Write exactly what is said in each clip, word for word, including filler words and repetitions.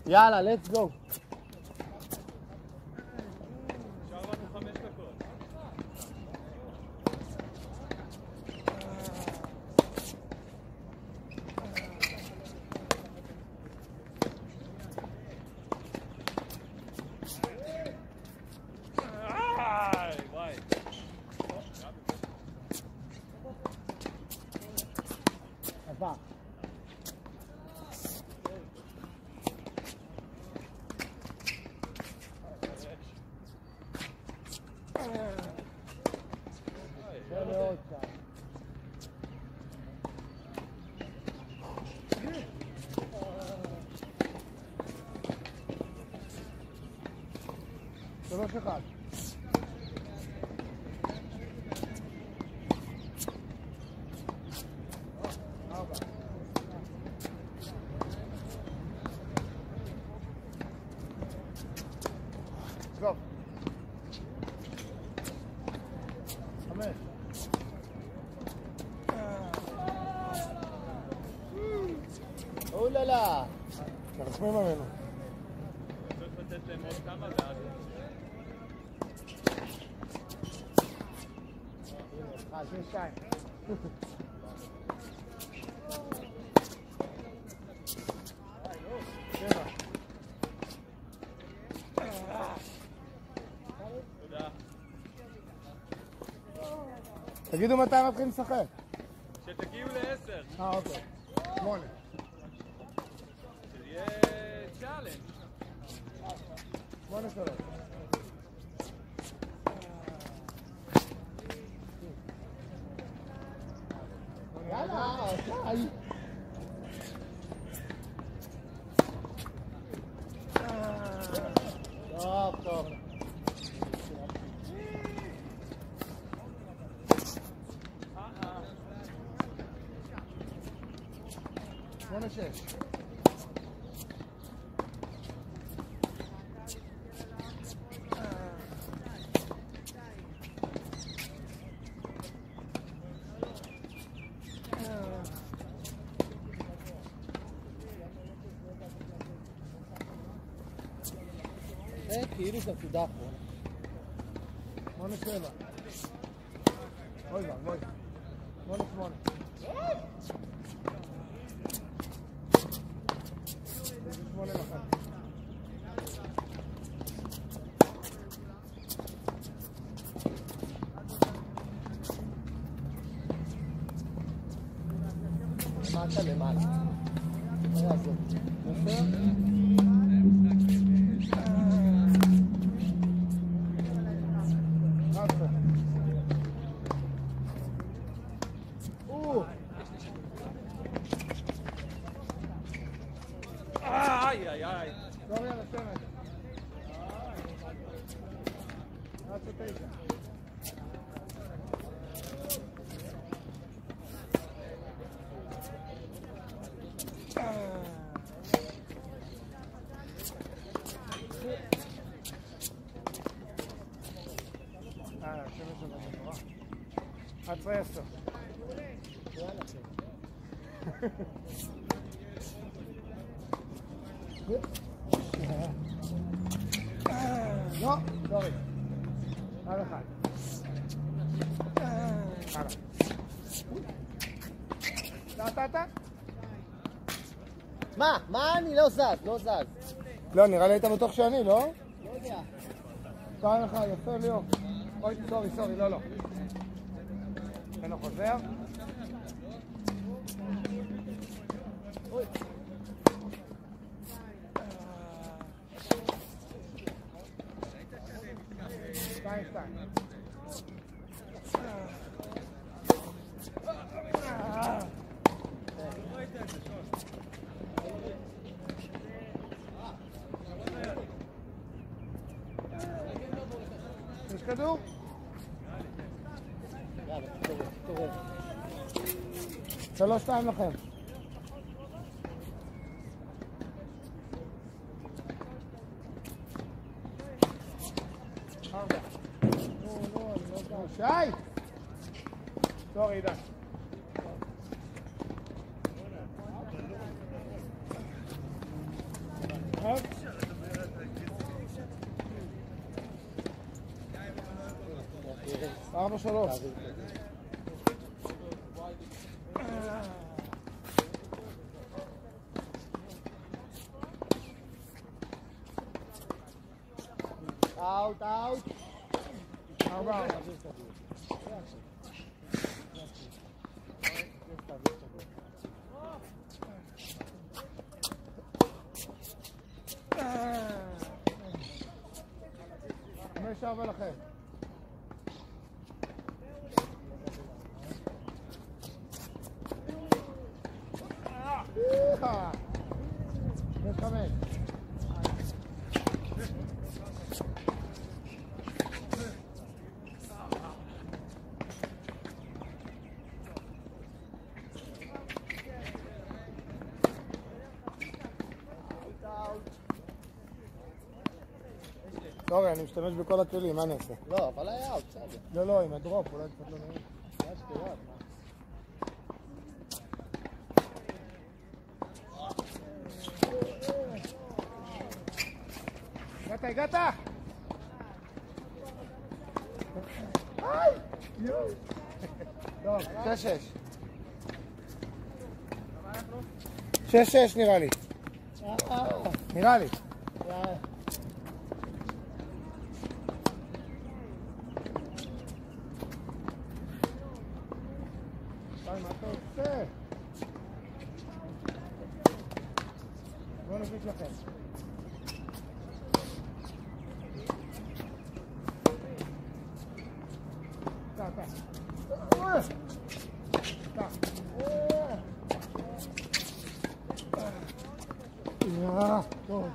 יאללה, let's go. שלוש אחד. ארבע. טוב. חמש. אוללה. תרחמים ממנו. צריך לתת להם עוד כמה ואז... אה, שש שתיים. שבע. תודה. תגידו מתי מתחילים לשחק. שתגיעו לעשר. אה, אוקיי. שמונה. שיהיה צ'אלנג'. שמונה שלוש. יאללה, די. טוב, טוב. שמונה שש. זה כאילו זה תודה פה. שמונה שבע. אוי ואבוי. שמונה שמונה. שמונה לחת. למטה למעלה. מה יעזור? יפה? איי, איי, איי. דורי על השמש. עד שתשע. אה, השמש הזה נורא. עד עשר. יאללה. לא, סורי. עד אחד. הלאה. נתת? מה? מה אני לא זז? לא זז. לא, נראה לי היית בטוח שאני, לא? לא יודע. שתיים אחד, יפה ליאור. אוי, סורי, סורי, לא, לא. אינו חוזר. אוי. שתיים, שתיים. יש כדור? יאללה, תתעורר, תתעורר. שלוש, שתיים לכם. ארבע. לא, לא, לא יודע. שי! סורי, עידן. אוקיי. ארבע שלוש. אאוט, אאוט. ארבע ארבע. חמש ארבע לכם. חמש חמש. סורי, אני משתמש בכל הכלים, מה אני אעשה? לא, אבל היה אאוט, בסדר. לא, לא, עם הדרופ, אולי קצת לא נראה. זה שטויות, מה? הגעת, הגעת! היי! יואו! טוב, שש שש. שש שש נראה לי. נראה לי. מה אתה עושה? בואו נפיק לכם. טה, טה. טה. יאה, טוב.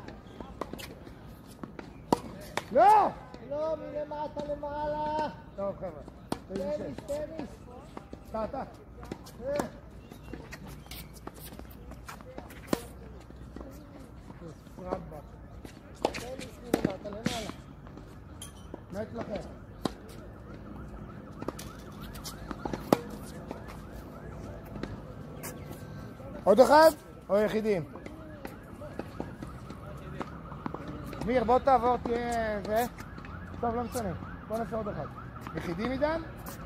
לא! לא, מלמטה למעלה. טוב, חבר'ה. טניס, טניס. טה, טה. רבה. טניס מלמטה למעלה. מת לכם. עוד אחד? או יחידים? מיר, בוא תעבור, תהיה זה. טוב, לא משנה. בוא נעשה עוד אחד. יחידים עידן?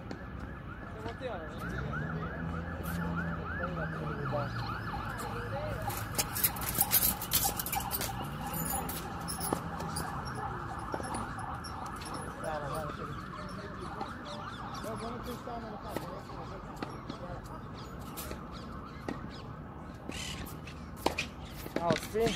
אה, עושים?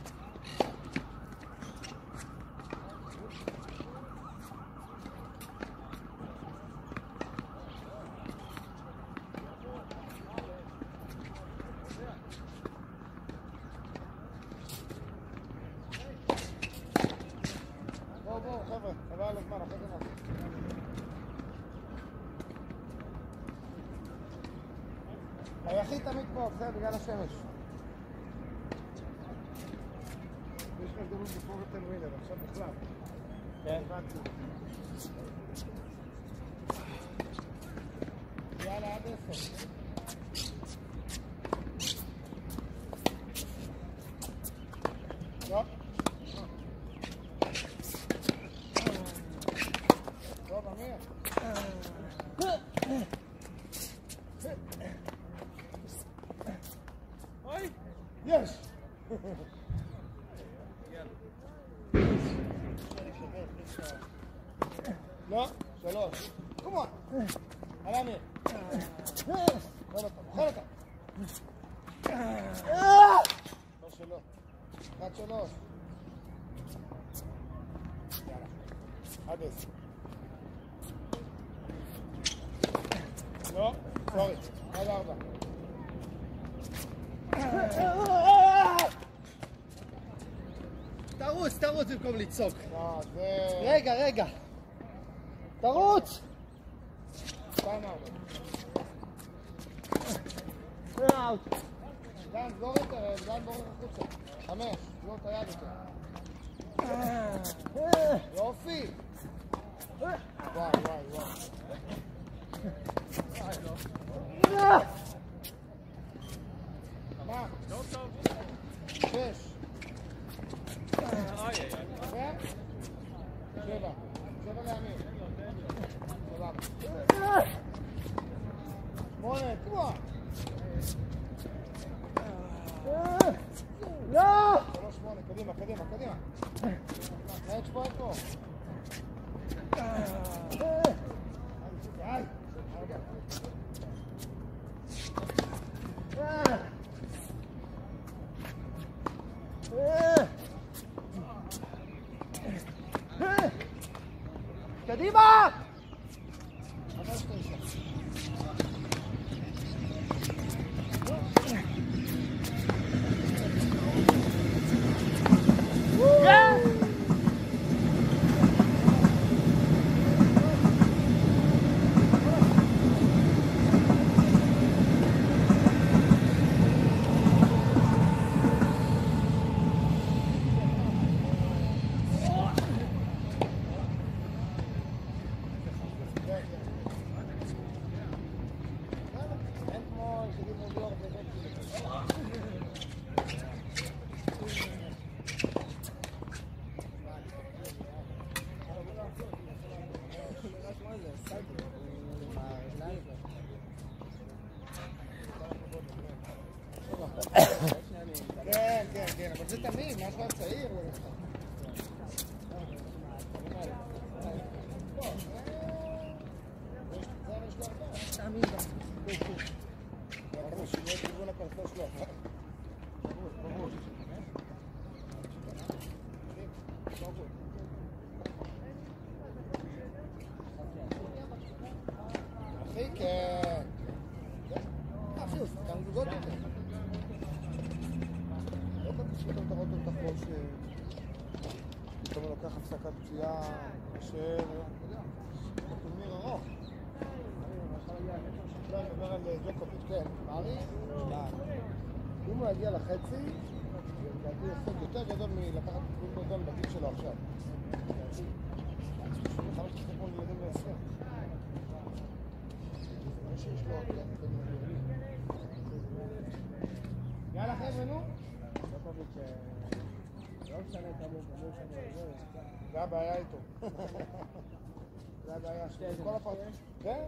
בואו, בואו, חבר'ה, חבל על הזמן, אחרי זה נעשה. היחיד תמיד פה, בסדר, בגלל השמש. יש לך הזדמנות לפור את תלווידר, עכשיו בכלל. כן. הבנתי. יאללה, עד עשר. לא. טוב, אמיר. אוי! יש! לא, שלוש. קומון. על אמיר. אוכל אותה, אוכל אותה. לא שלא. אחד שלוש. יאללה. עד עשר. לא, סורי. עד ארבע. תרוץ, תרוץ במקום לצעוק. לא, זה... רגע, רגע. תרוץ! שתיים ארבע. אאוט. דן, סגור יותר, דן בורר החוצה. חמש, לא את היד יותר. יופי! וואי, וואי, וואי. מה? לא טוב. שש. איי, איי, איי. שבע. שבע לאמיר. שמונה, תבוא! לא! שלוש שמונה, קדימה, קדימה, קדימה. נהד שפה איפה. היי! קדימה! חמש תשע. כן, כן, כן, אבל זה תמיד, מה שלב צעיר הוא הולך. תמיד. אנחנו שינוי כיוון הפרסה שלו. אחי, כן. אחי, הוא סתם זוגות יותר. פתאום אתה רואה אותו את החול שפתאום הוא לוקח הפסקת פציעה קשה, טורניר ארוך. לא, אני מדבר על ג'וקוביץ', כן. מארי? אם הוא יגיע לחצי, זה לדעתי הישג יותר גדול מלקחת ווימבלדון בגיל שלו עכשיו. חמש תשתכמו לילדים בעשרים. זה שיש לו עוד יאללה חבר'ה, נו. לא משנה כמה הוא שם. זה הבעיה איתו. זה הבעיה שלו. כל הפרט. כן?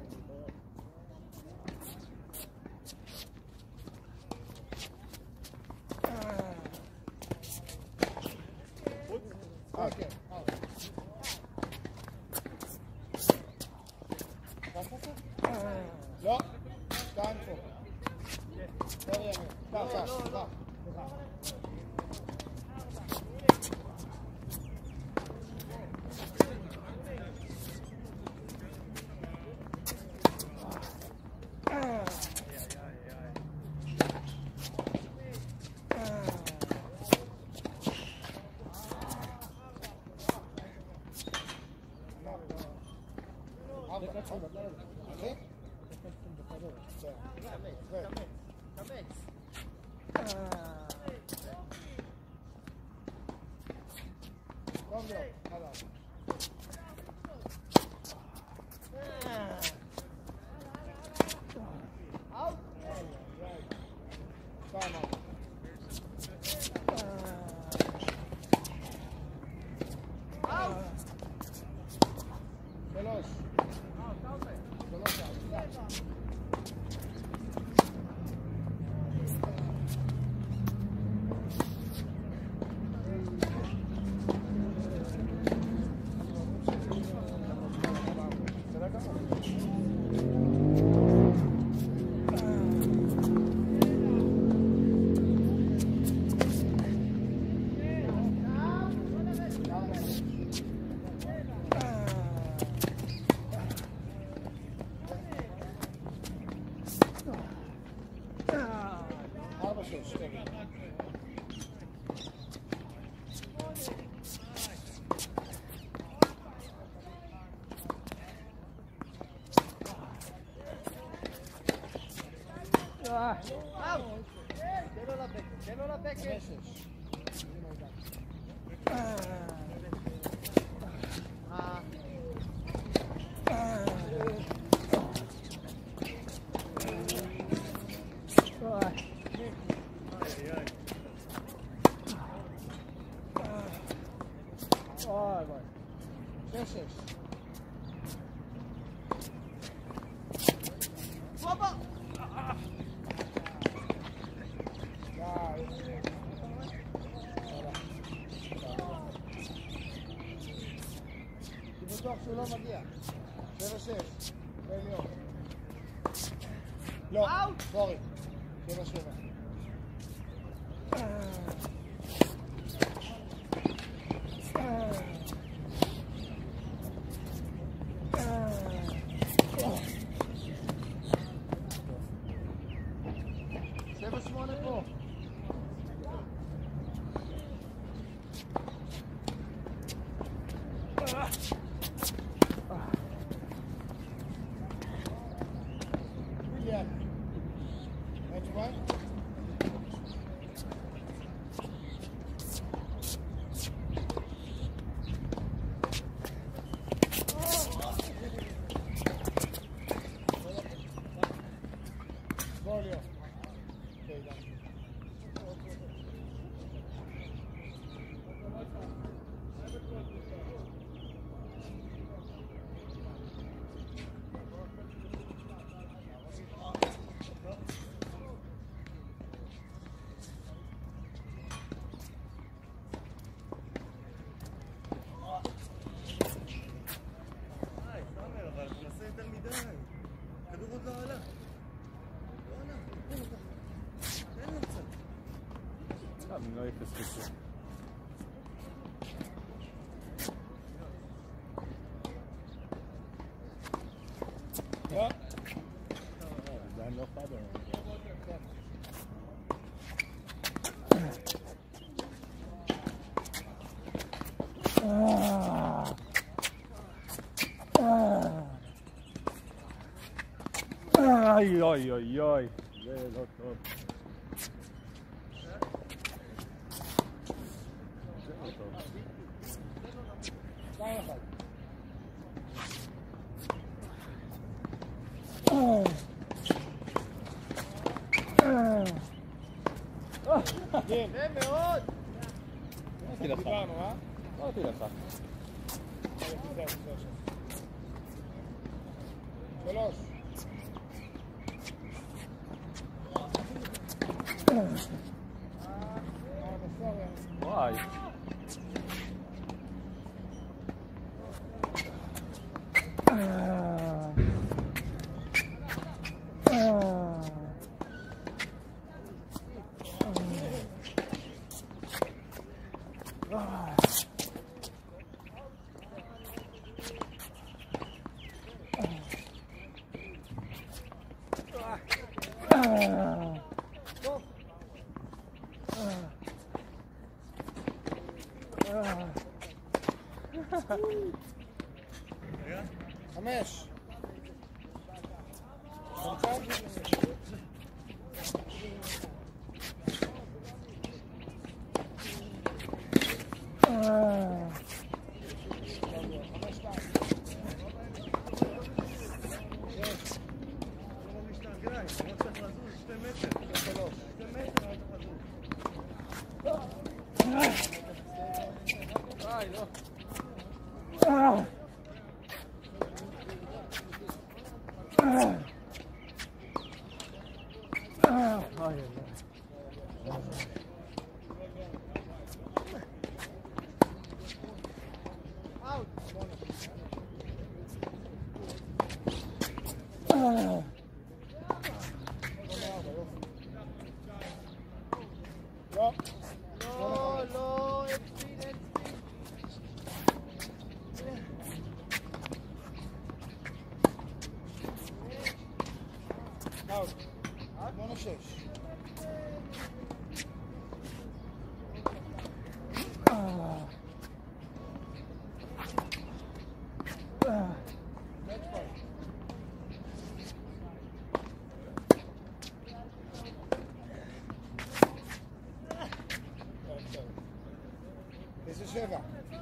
אוקיי. לא. שתיים פה. יותר ימין. ככה, סליחה. סליחה. תן לו לבקש. שש שש. בטוח שהוא לא מגיע. שבע שש. בליון. לא, סורי. שבע שבע. שבע שמונה פה. אני לא אפספס. לא. זה אני לא חד. אוי אוי אוי אוי, זה לא טוב. יפה מאוד. אמרתי לך. אמרתי לך. שלוש. וואי. חמש. לא, לא, שמונה שש. תשע שבע.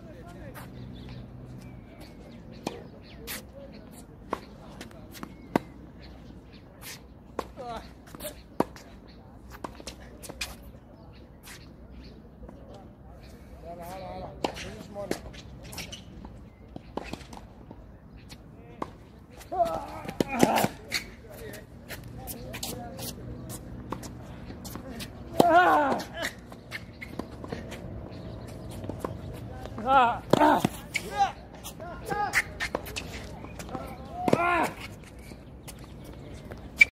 יאללה, הלאה, הלאה. תשע שמונה. Ah! Ah!